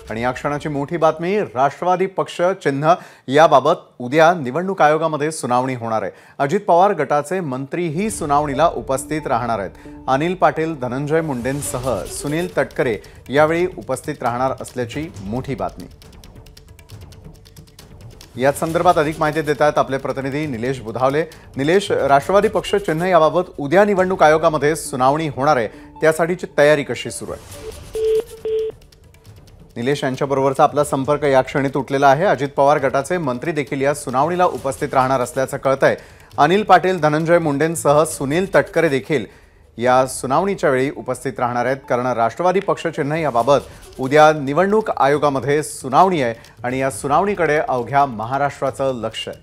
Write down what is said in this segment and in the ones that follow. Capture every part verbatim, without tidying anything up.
आणि या क्षणाची मोठी बातमी, राष्ट्रवादी पक्ष चिन्ह याबाबत उद्या निवडणूक आयोगामध्ये सुनावणी होणार आहे। अजित पवार गटाचे मंत्रीही सुनावणीला उपस्थित राहणार आहेत। अनिल पाटील, धनंजय मुंडेंसह सुनील तटकरे यावेळी उपस्थित राहणार असल्याची मोठी बातमी। या संदर्भात अधिक माहिती देत आहेत आपले प्रतिनिधी निलेश बुधावले। निलेश, राष्ट्रवादी पक्ष चिन्ह याबाबत उद्या निवडणूक आयोगामध्ये सुनावणी होणार आहे, त्यासाठीची तयारी कशी सुरू आहे? निलेश यांच्याबरोबरचा आपला संपर्क या क्षणी तुटलेला आहे। अजित पवार गटाचे मंत्री देखील या सुनावणीला उपस्थित राहणार असल्याचं कळतंय। अनिल पाटील, धनंजय मुंडेंसह सुनील तटकरे देखील या सुनावणीच्या वेळी उपस्थित राहणार आहेत, कारण राष्ट्रवादी पक्ष चिन्ह याबाबत उद्या निवडणूक आयोगामध्ये सुनावणी आहे आणि या सुनावणीकडे अवघ्या महाराष्ट्राचं लक्ष आहे।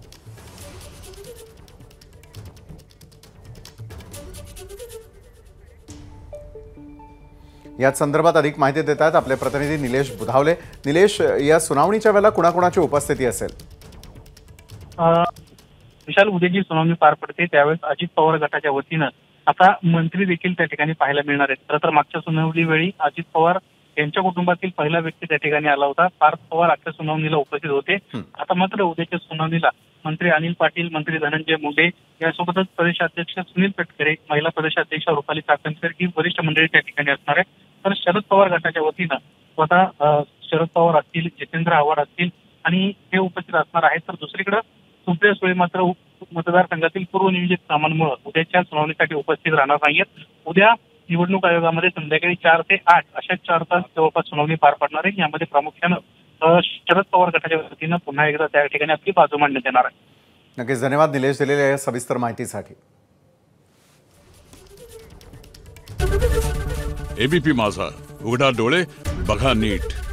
या संदर्भात अधिक माहिती देत आहेत आपले प्रतिनिधी निलेश बुधावले। निलेश, या सुनावणीच्या वेळेला कुणाकुणाची उपस्थिती असेल? विशाल, उद्या जी सुनावणी पार पडते त्यावेळेस अजित पवार गटाच्या वतीनं आता मंत्री देखील त्या ठिकाणी पाहायला मिळणार आहेत। खरं तर मागच्या सुनावणी वेळी अजित पवार यांच्या कुटुंबातील पहिला व्यक्ती त्या ठिकाणी आला होता। पार्थ पवार आजच्या सुनावणीला उपस्थित होते। आता मात्र उद्याच्या सुनावणीला मंत्री अनिल पाटील, मंत्री धनंजय मुंडे यासोबतच प्रदेशाध्यक्ष सुनील तटकरे, महिला प्रदेशाध्यक्ष रुपाली चाकणकर ही वरिष्ठ मंडळी त्या ठिकाणी असणार आहे। तर शरद पवार गटाच्या वतीनं स्वतः शरद पवार असतील, जितेंद्र आव्हाड असतील आणि हे उपस्थित असणार आहेत। तर दुसरीकडे सुप्रिया सुळे मात्र मतदारसंघातील पूर्वनियोजित कामांमुळे उद्याच्या सुनावणीसाठी उपस्थित राहणार नाहीयेत। उद्या निवडणूक आयोगामध्ये संध्याकाळी चार ते आठ अशा चार तास जवळपास सुनावणी पार पडणार आहे। यामध्ये प्रामुख्यानं शरद पवार गटाच्या वतीनं पुन्हा एकदा त्या ठिकाणी आपली बाजू मांडण्यात येणार आहे। नक्कीच धन्यवाद निलेश दिलेल्या या सविस्तर माहितीसाठी। एबीपी माझा, उघडा डोळे बघा नीट।